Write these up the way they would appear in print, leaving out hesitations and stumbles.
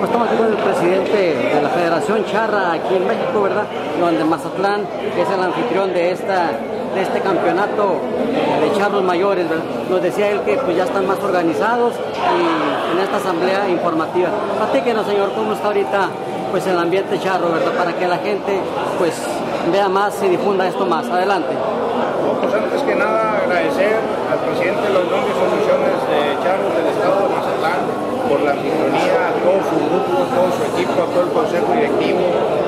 pues estamos aquí con el presidente de la Federación Charra aquí en México, ¿verdad? Donde Mazatlán es el anfitrión de este campeonato de charros mayores, ¿verdad? Nos decía él que pues ya están más organizados y en esta asamblea informativa. Platíquenos, señor, cómo está ahorita pues el ambiente charro, ¿verdad? Para que la gente pues vea más y difunda esto más. Adelante. Pues antes que nada agradecer al presidente de la Unión de Asociaciones de Charros del Estado de Mazatlán por la sintonía, a todo su grupo, a todo su equipo, a todo el consejo directivo,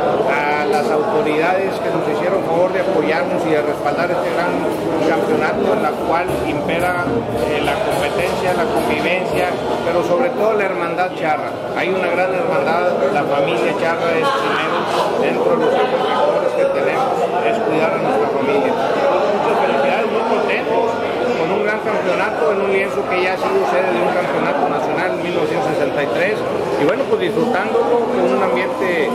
a las autoridades que nos hicieron favor de apoyarnos y de respaldar este gran campeonato en la cual impera la competencia, la convivencia, pero sobre todo la hermandad charra. Hay una gran hermandad, la familia charra es primero dentro de los factores que tenemos, es cuidar a nuestra familia. Muchas felicidades, muy contentos con un gran campeonato en un lienzo que ya ha sido sede de un campeonato nacional en 1963 y bueno, pues disfrutándolo con un ambiente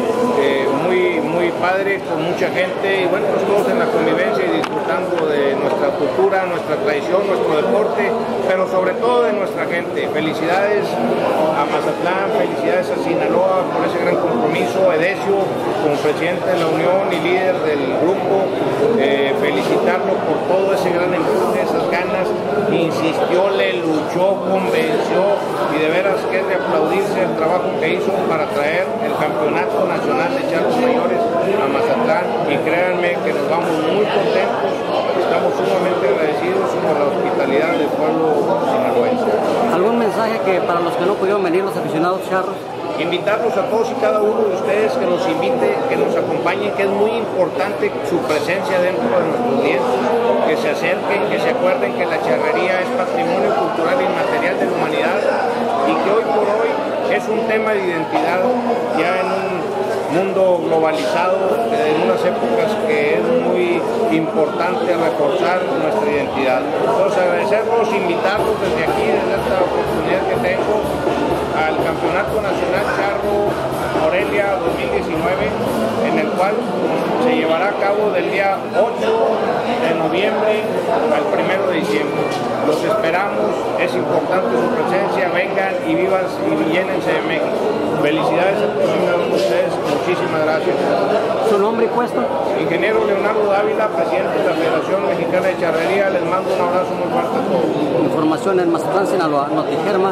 muy padre, con mucha gente y bueno, pues todos en la convivencia y disfrutando de nuestra cultura, nuestra tradición, nuestro deporte, pero sobre todo de nuestra gente. Felicidades a Mazatlán, felicidades a Sinaloa por ese gran compromiso, Edesio como presidente de la Unión y líder del grupo, felicitarlo por todo ese gran empuje, esas ganas, insistió, le luchó, convenció y de veras que es de aplaudirse el trabajo que hizo para traer el campeonato nacional de charros mayores a Mazatlán y créanme que nos vamos muy contentos, estamos sumamente agradecidos por la hospitalidad del pueblo sinaloense. ¿Algún mensaje que para los que no pudieron venir, los aficionados charros? Invitarlos a todos y cada uno de ustedes que nos invite, que nos acompañen, que es muy importante su presencia dentro de nuestros lienzos, que se acerquen, que se acuerden que la charrería es patrimonio cultural e inmaterial de la humanidad y que hoy por hoy es un tema de identidad ya en un mundo globalizado, en unas épocas que es muy importante reforzar nuestra identidad. Entonces agradecerlos, invitarlos desde aquí, desde esta oportunidad que tengo al Campeonato Nacional Charro Morelia 2019, en el cual se llevará a cabo del día 8 de noviembre al 1 de diciembre. Los esperamos, es importante su presencia, vengan y vivan y llénense de México. Felicidades a todos y cada uno de ustedes, muchísimas gracias. ¿Su nombre y puesto? Ingeniero Leonardo Dávila, presidente de la Federación Mexicana de Charrería, les mando un abrazo muy fuerte a todos. Información en Mazatlán, Sinaloa, Notigerma.